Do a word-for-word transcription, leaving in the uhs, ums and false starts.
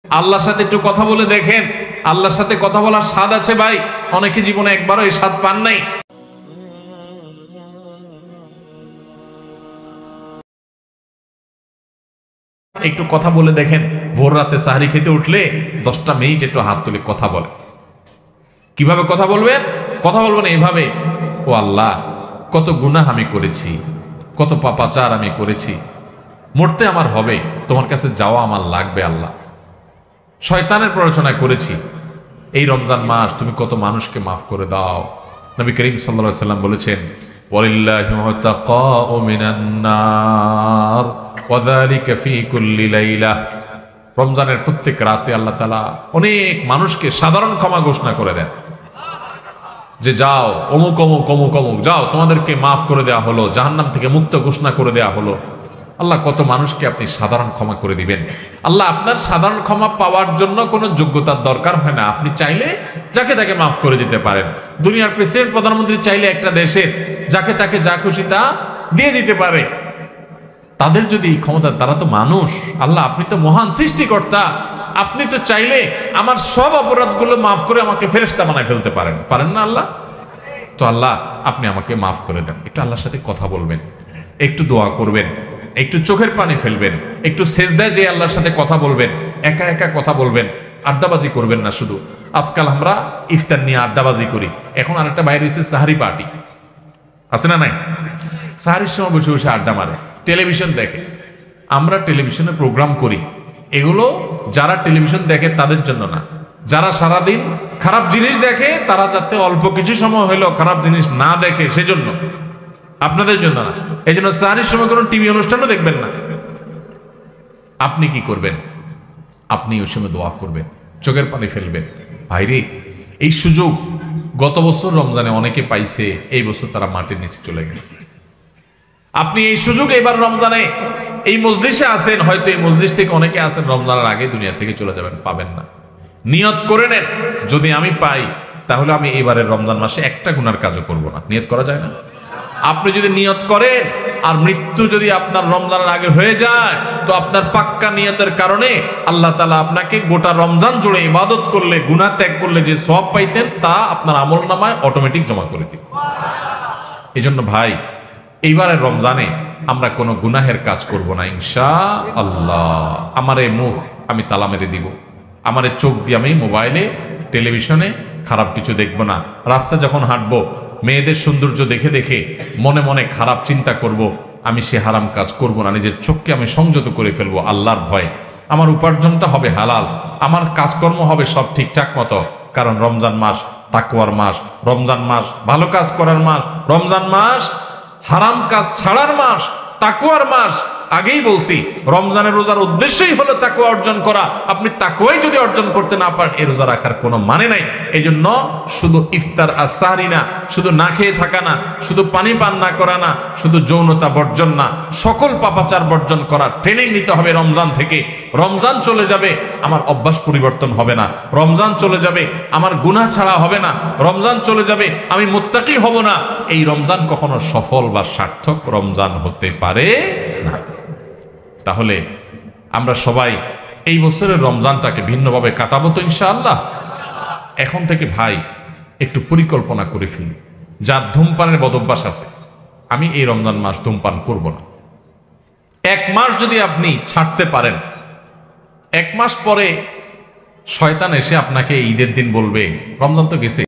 আল্লাহর সাথে একটু কথা বলে দেখেন, আল্লাহর সাথে কথা বলার স্বাদ আছে ভাই, অনেকে জীবনে একবারও এই স্বাদ পান নাই। একটু কথা বলে দেখেন, ভোর রাতে সাহরি খেতে উঠলে দশটা মিনিট একটু হাত তুলে কথা বলে। কিভাবে কথা বলবেন? কথা বলবেন এইভাবে, ও আল্লাহ, কত গুনাহ আমি করেছি, কত পাপাচার আমি করেছি, মরতে আমার হবে, তোমার কাছে যাওয়া আমার লাগবে আল্লাহ। শয়তানের প্ররোচনা করেছি, এই রমজান মাস তুমি কত মানুষকে মাফ করে দাও। নবী করিম সাল্লাল্লাহু আলাইহি ওয়াসাল্লাম বলেছেন, ওয়ালিল্লাহি মুতাকাউ মিনান নার ওয়া যালিকা ফি কুল্লি লাইলা। রমজানের প্রত্যেক রাতে আল্লাহ তাআলা অনেক মানুষকে সাধারণ ক্ষমা ঘোষণা করে দেন, যে যাও অমুক অমুক অমুক অমুক যাও, তোমাদেরকে মাফ করে দেওয়া হলো, জাহান্নাম থেকে মুক্ত ঘোষণা করে দেওয়া হলো। আল্লাহ কত মানুষকে আপনি সাধারণ ক্ষমা করে দিবেন। আল্লাহ আপনার সাধারণ ক্ষমা পাওয়ার জন্য কোনো যোগ্যতার দরকার হয় না, আপনি চাইলে যাকে তাকে মাফ করে দিতে পারেন। দুনিয়ার প্রেসিডেন্ট প্রধানমন্ত্রী চাইলে একটা দেশের যাকে তাকে যা খুশি তা দিয়ে দিতে পারে। তাদের যদি এই ক্ষমতা, তারা তো মানুষ। আল্লাহ আপনি তো মহান সৃষ্টিকর্তা, আপনি তো চাইলে আমার সব অপরাধগুলো মাফ করে আমাকে ফেরেশতা বানায় ফেলতে পারেন, পারেন না আল্লাহ? তো আল্লাহ আপনি আমাকে মাফ করে দেন। একটু আল্লাহর সাথে কথা বলবেন, একটু দোয়া করবেন, একটু চোখের পানি ফেলবেন, একটু সেজদায় যে আল্লাহর সাথে কথা বলবেন, একা একা কথা বলবেন, আড্ডাবাজি করবেন না শুধু। আজকাল আমরা ইফতার নিয়ে আড্ডাবাজি করি, এখন আরেকটা বাইরে হয়েছে সাহারি পার্টি, আছে না নাই? সাহারির সময় বসে বসে আড্ডা মারে, টেলিভিশন দেখে। আমরা টেলিভিশনে প্রোগ্রাম করি, এগুলো যারা টেলিভিশন দেখে তাদের জন্য না, যারা সারাদিন খারাপ জিনিস দেখে তারা যাতে অল্প কিছু সময় হলেও খারাপ জিনিস না দেখে সেজন্য, আপনাদের জন্য না। এই জন্য সাহারির সময় কোনো টিভি অনুষ্ঠানও দেখবেন না। আপনি কি করবেন? আপনি ওই সময় দোয়া করবেন, চোখের পানি ফেলবেন। ভাইরে, এই সুযোগ গত বছর রমজানে অনেকে পাইছে, এই বছর তারা মাটির নিচে চলে গেছে। আপনি এই সুযোগ এবার রমজানে এই মজলিসে আছেন, হয়তো এই মজলিস থেকে অনেকে আছেন রমজানের আগে দুনিয়া থেকে চলে যাবেন, পাবেন না। নিয়ত করে নেন, যদি আমি পাই তাহলে আমি এবারের রমজান মাসে একটা গুনার কাজও করব না। নিয়ত করা যায় না? আপনি যদি নিয়ত করেন আর মৃত্যু যদি আপনার রমজানের আগে হয়ে যায়, তো আপনার পাক্কা নিয়তের কারণে আল্লাহ তাআলা আপনাকে গোটা রমজান জুড়ে ইবাদত করলে, গুনাহ ত্যাগ করলে যে সওয়াব পাইতেন তা আপনার আমলনামায় অটোমেটিক জমা করে দিবে। এই জন্য ভাই, এইবারের রমজানে আমরা কোনো গুনাহের কাজ করব না ইনশাআল্লাহ। আমার এই মুখ আমি তালা মেরে দিব, আমার এই চোখ দিয়ে আমি মোবাইলে টেলিভিশনে খারাপ কিছু দেখব না। রাস্তা যখন হাঁটবো, মেয়েদের সৌন্দর্য দেখে দেখে মনে মনে খারাপ চিন্তা করব, আমি সে হারাম কাজ করব না। নিজের চোখকে আমি সংযত করে ফেলবো আল্লাহর ভয়। আমার উপার্জনটা হবে হালাল, আমার কাজকর্ম হবে সব ঠিকঠাক মতো, কারণ রমজান মাস তাকওয়ার মাস, রমজান মাস ভালো কাজ করার মাস, রমজান মাস হারাম কাজ ছাড়ার মাস, তাকওয়ার মাস। আগেই বলছি, রমজানের রোজার উদ্দেশ্যই হলো তাকওয়া অর্জন করা। আপনি তাকওয়াই যদি অর্জন করতে না পারেন, এই রোজা রাখার কোনো মানে নাই। এই জন্য শুধু ইফতার আর সাহরি না, শুধু না খেয়ে থাকা না, শুধু পানি পান না করা না, শুধু যৌনতা বর্জন না, সকল পাপাচার বর্জন করার ট্রেনিং নিতে হবে রমজান থেকে। রমজান চলে যাবে, আমার অভ্যাস পরিবর্তন হবে না। রমজান চলে যাবে, আমার গুনাহ ছাড়া হবে না। রমজান চলে যাবে, আমি মুত্তাকি হব না। এই রমজান কখনো সফল বা সার্থক রমজান হতে পারে না। তাহলে আমরা সবাই এই বছরের রমজানটাকে ভিন্নভাবে কাটাবো তো ইনশাআল্লাহ। এখন থেকে ভাই একটু পরিকল্পনা করে ফেলি। যার ধূমপানের বদভ্যাস আছে, আমি এই রমজান মাস ধূমপান করব না। এক মাস যদি আপনি ছাড়তে পারেন, এক মাস পরে শয়তান এসে আপনাকে ঈদের দিন বলবে রমজান তো গেছে,